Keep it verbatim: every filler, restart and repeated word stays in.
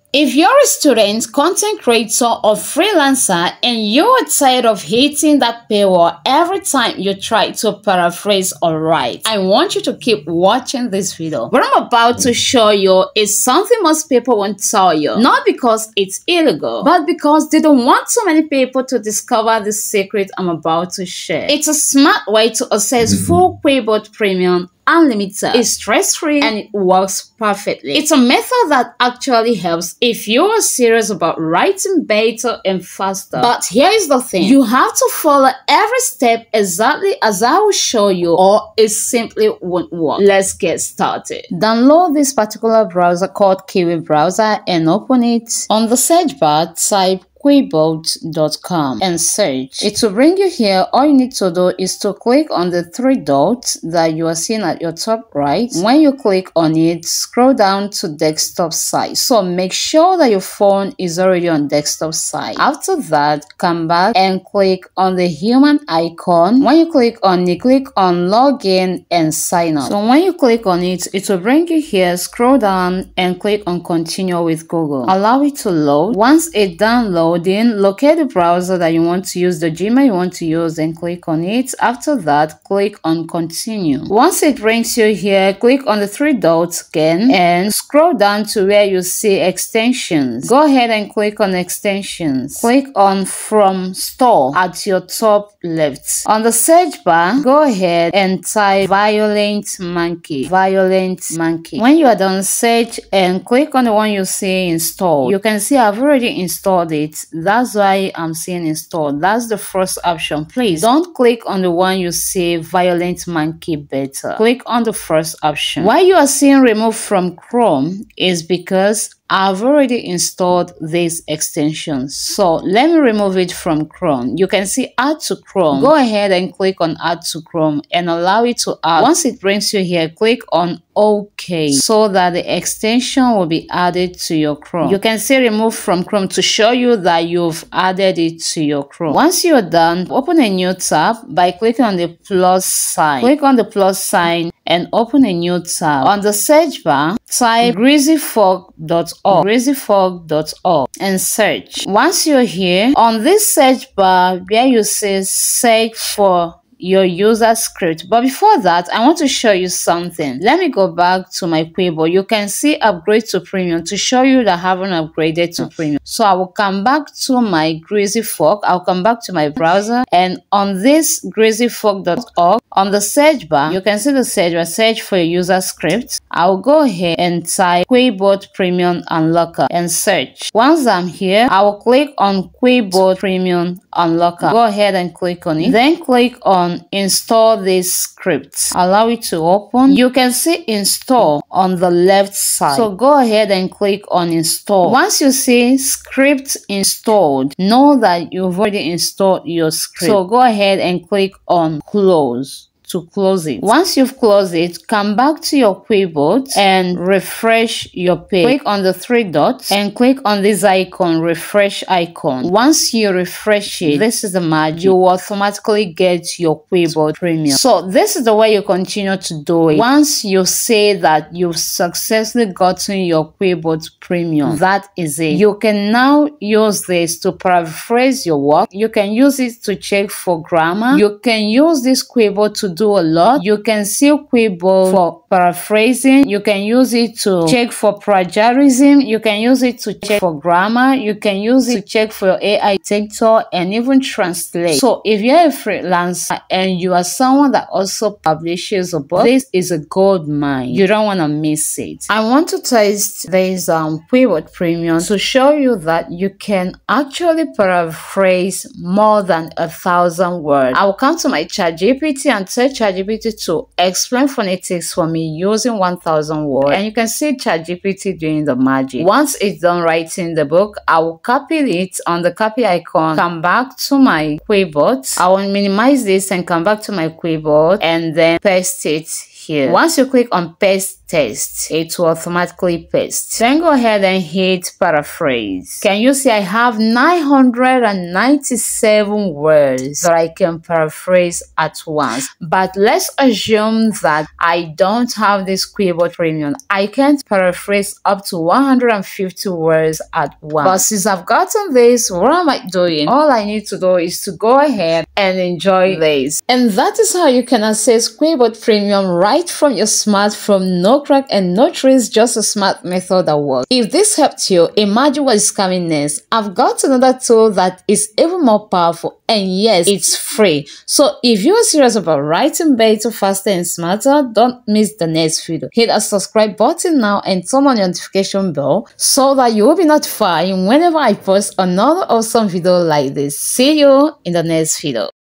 If you're a student, content creator, or freelancer and you're tired of hitting that paywall every time you try to paraphrase or write, I want you to keep watching this video. What I'm about to show you is something most people won't tell you, not because it's illegal, but because they don't want so many people to discover the secret I'm about to share. It's a smart way to access full Quillbot Premium unlimited. It's stress-free and it works perfectly. It's a method that actually helps if you're serious about writing better and faster. But here is the thing. You have to follow every step exactly as I will show you, or it simply won't work. Let's get started. Download this particular browser called Kiwi browser and open it. On the search bar, type quillbot dot com and search. It will bring you here. All you need to do is to click on the three dots that you are seeing at your top right. When you click on it, scroll down to desktop side. So make sure that your phone is already on desktop side. After that, come back and click on the human icon. When you click on it, click on login and sign up. So when you click on it, it will bring you here. Scroll down and click on continue with Google. Allow it to load. Once it downloads, then locate the browser that you want to use, the Gmail you want to use, and click on it. After that, click on continue. Once it brings you here, click on the three dots again and scroll down to where you see extensions. Go ahead and click on extensions. Click on from store at your top left. On the search bar, go ahead and type Violentmonkey. Violentmonkey. When you are done, search and click on the one you see installed. You can see I've already installed it. That's why I'm seeing installed. That's the first option. Please don't click on the one you see Violentmonkey beta. Click on the first option. Why you are seeing remove from Chrome is because I've already installed these extensions. So let me remove it from Chrome. You can see add to Chrome. Go ahead and click on add to Chrome and allow it to add. Once it brings you here, click on OK so that the extension will be added to your Chrome. You can see remove from Chrome to show you that you've added it to your Chrome. Once you're done, open a new tab by clicking on the plus sign. Click on the plus sign and open a new tab. On the search bar, type greasy fork dot org, greasy fork dot org and search. Once you're here, on this search bar where you say search for your user script. But before that, I want to show you something. Let me go back to my Quillbot. You can see upgrade to premium to show you that I haven't upgraded to premium. So I will come back to my GreasyFork. I'll come back to my browser, and on this greasy fork dot org, on the search bar, you can see the search bar, search for your user script. I'll go ahead and type Quillbot Premium Unlocker and search. Once I'm here, I will click on Quillbot Premium Unlocker. Go ahead and click on it. Then click on install this script. Allow it to open. You can see install on the left side. So go ahead and click on install. Once you see script installed, know that you've already installed your script. So go ahead and click on close to close it. Once you've closed it, come back to your Quillbot and refresh your page. Click on the three dots and click on this icon, refresh icon. Once you refresh it, this is the magic. You will automatically get your Quillbot Premium. So this is the way you continue to do it. Once you say that you've successfully gotten your Quillbot Premium, that is it. You can now use this to paraphrase your work. You can use it to check for grammar. You can use this Quillbot to do a lot. You can see Quillbot for paraphrasing. You can use it to check for plagiarism. You can use it to check for grammar. You can use it to check for your A I detector and even translate. So if you're a freelancer and you are someone that also publishes a book, this is a gold mine. You don't want to miss it. I want to test this um Quillbot Premium to show you that you can actually paraphrase more than a thousand words. I will come to my ChatGPT and tell ChatGPT to explain phonetics for me using one thousand words, and you can see ChatGPT doing the magic. Once it's done writing the book, I will copy it on the copy icon, come back to my Quillbot. I will minimize this and come back to my Quillbot and then paste it here. Once you click on paste text. It will automatically paste. Then go ahead and hit paraphrase. Can you see I have nine hundred ninety-seven words that I can paraphrase at once? But let's assume that I don't have this Quillbot Premium. I can't paraphrase up to one hundred fifty words at once. But since I've gotten this, what am I doing? All I need to do is to go ahead and enjoy this. And that is how you can access Quillbot Premium right from your smartphone. No crack and no trace, just a smart method that works. If this helped you, imagine what is coming next. I've got another tool that is even more powerful, and yes, it's free. So if you're serious about writing better, faster, and smarter, don't miss the next video. Hit that subscribe button now and turn on your notification bell so that you will be notified whenever I post another awesome video like this. See you in the next video.